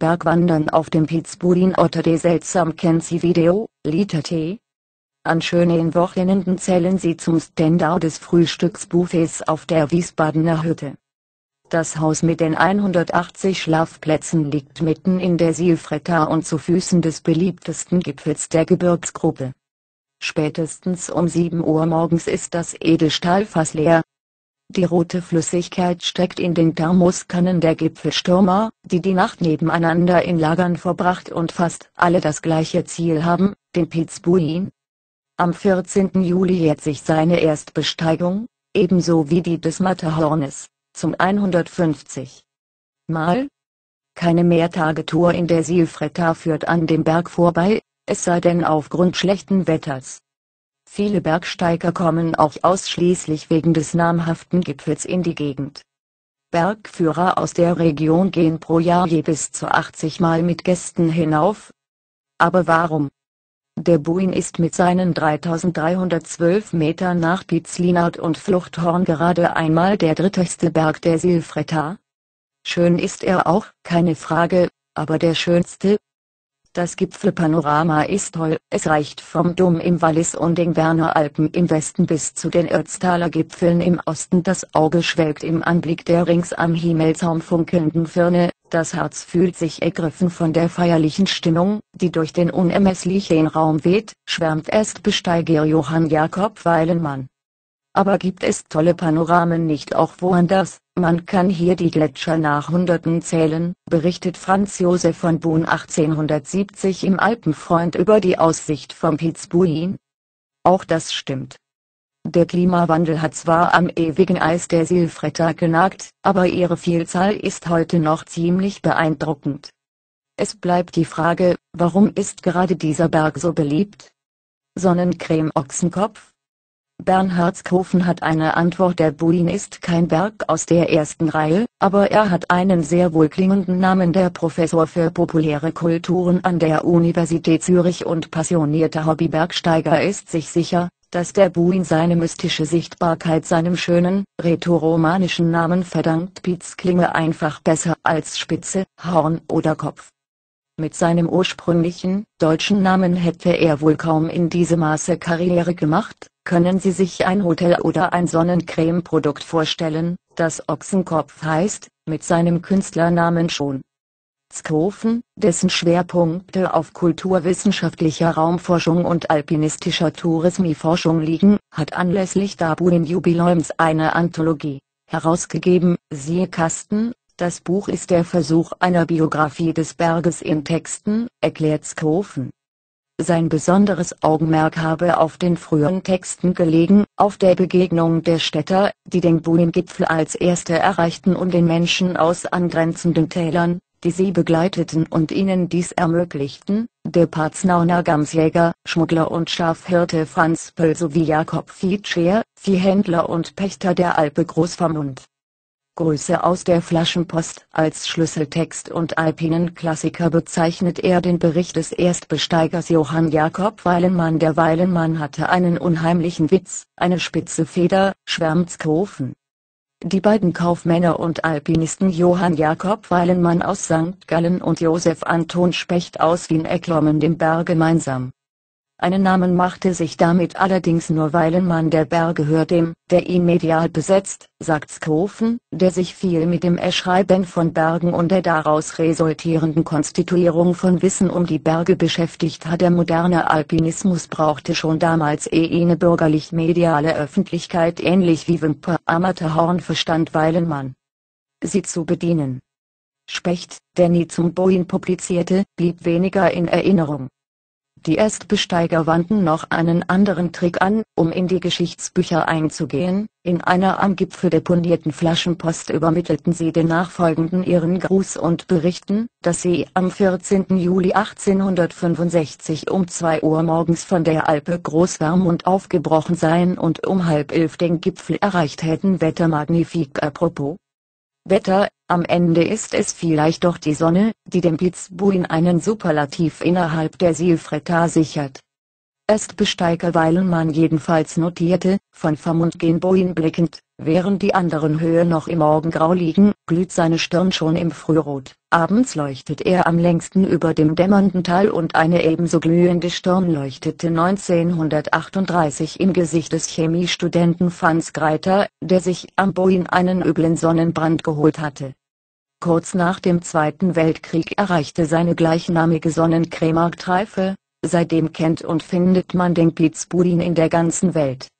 Bergwandern auf dem Piz Buin Otter de seltsam kennen Sie Video, Liter T. An schönen Wochenenden zählen sie zum Standard des Frühstücksbuffets auf der Wiesbadener Hütte. Das Haus mit den 180 Schlafplätzen liegt mitten in der Silfretta und zu Füßen des beliebtesten Gipfels der Gebirgsgruppe. Spätestens um 7 Uhr morgens ist das Edelstahlfass leer. Die rote Flüssigkeit steckt in den Thermoskannen der Gipfelstürmer, die die Nacht nebeneinander in Lagern verbracht und fast alle das gleiche Ziel haben, den Piz Buin. Am 14. Juli jährt sich seine Erstbesteigung, ebenso wie die des Matterhornes, zum 150. Mal. Keine Mehrtagetour in der Silfretta führt an dem Berg vorbei, es sei denn aufgrund schlechten Wetters. Viele Bergsteiger kommen auch ausschließlich wegen des namhaften Gipfels in die Gegend. Bergführer aus der Region gehen pro Jahr je bis zu 80 Mal mit Gästen hinauf. Aber warum? Der Buin ist mit seinen 3312 Metern nach Piz Linard und Fluchthorn gerade einmal der dritthöchste Berg der Silfretta. Schön ist er auch, keine Frage, aber der schönste? Das Gipfelpanorama ist toll, es reicht vom Dom im Wallis und den Berner Alpen im Westen bis zu den Ötztaler Gipfeln im Osten. Das Auge schwelgt im Anblick der rings am Himmelsaum funkelnden Firne, das Herz fühlt sich ergriffen von der feierlichen Stimmung, die durch den unermesslichen Raum weht, schwärmt Erstbesteiger Johann Jakob Weilenmann. Aber gibt es tolle Panoramen nicht auch woanders? Man kann hier die Gletscher nach Hunderten zählen, berichtet Franz Josef von Buhn 1870 im Alpenfreund über die Aussicht vom Piz Buin. Auch das stimmt. Der Klimawandel hat zwar am ewigen Eis der Silfretta genagt, aber ihre Vielzahl ist heute noch ziemlich beeindruckend. Es bleibt die Frage, warum ist gerade dieser Berg so beliebt? Sonnencreme Ochsenkopf? Bernhard Skofen hat eine Antwort: Der Buin ist kein Berg aus der ersten Reihe, aber er hat einen sehr wohlklingenden Namen. Der Professor für populäre Kulturen an der Universität Zürich und passionierter Hobbybergsteiger ist sich sicher, dass der Buin seine mystische Sichtbarkeit seinem schönen, rätoromanischen Namen verdankt. Piz klinge einfach besser als Spitze, Horn oder Kopf. Mit seinem ursprünglichen, deutschen Namen hätte er wohl kaum in diesem Maße Karriere gemacht. Können Sie sich ein Hotel oder ein Sonnencreme-Produkt vorstellen, das Ochsenkopf heißt, mit seinem Künstlernamen schon? Skofen, dessen Schwerpunkte auf kulturwissenschaftlicher Raumforschung und alpinistischer Tourismusforschung liegen, hat anlässlich des Buin-Jubiläums eine Anthologie herausgegeben, siehe Kasten. Das Buch ist der Versuch einer Biografie des Berges in Texten, erklärt Skofen. Sein besonderes Augenmerk habe auf den frühen Texten gelegen, auf der Begegnung der Städter, die den Buin-Gipfel als erste erreichten, und den Menschen aus angrenzenden Tälern, die sie begleiteten und ihnen dies ermöglichten, der Paznauner Gamsjäger, Schmuggler und Schafhirte Franz Pöll sowie Jakob Fietscher, Viehhändler und Pächter der Alpe Großvermund. Grüße aus der Flaschenpost. Als Schlüsseltext und alpinen Klassiker bezeichnet er den Bericht des Erstbesteigers Johann Jakob Weilenmann. Der Weilenmann hatte einen unheimlichen Witz, eine spitze Feder, schwärmt Skofen. Die beiden Kaufmänner und Alpinisten Johann Jakob Weilenmann aus St. Gallen und Josef Anton Specht aus Wien erklommen den Berg gemeinsam. Einen Namen machte sich damit allerdings nur Weilenmann. Der Berg gehört dem, der ihn medial besetzt, sagt Skofen, der sich viel mit dem Erschreiben von Bergen und der daraus resultierenden Konstituierung von Wissen um die Berge beschäftigt hat. Der moderne Alpinismus brauchte schon damals eine bürgerlich-mediale Öffentlichkeit, ähnlich wie Wimper am Matterhorn verstand Weilenmann sie zu bedienen. Specht, der nie zum Buin publizierte, blieb weniger in Erinnerung. Die Erstbesteiger wandten noch einen anderen Trick an, um in die Geschichtsbücher einzugehen. In einer am Gipfel deponierten Flaschenpost übermittelten sie den Nachfolgenden ihren Gruß und berichten, dass sie am 14. Juli 1865 um 2 Uhr morgens von der Alpe Großvermund aufgebrochen seien und um 10:30 den Gipfel erreicht hätten. Wetter magnifique. Apropos Wetter, am Ende ist es vielleicht doch die Sonne, die dem Piz Buin einen Superlativ innerhalb der Silfretta sichert. Erstbesteiger Weilenmann jedenfalls notierte, von Vermund gen Buin blickend, Während die anderen Höhe noch im Morgengrau liegen, glüht seine Stirn schon im Frührot. Abends leuchtet er am längsten über dem dämmernden Tal und eine ebenso glühende Stirn leuchtete 1938 im Gesicht des Chemiestudenten Franz Greiter, der sich am Bojen einen üblen Sonnenbrand geholt hatte. Kurz nach dem Zweiten Weltkrieg erreichte seine gleichnamige Sonnencreme Marktreife. Seitdem kennt und findet man den Pizpudding in der ganzen Welt.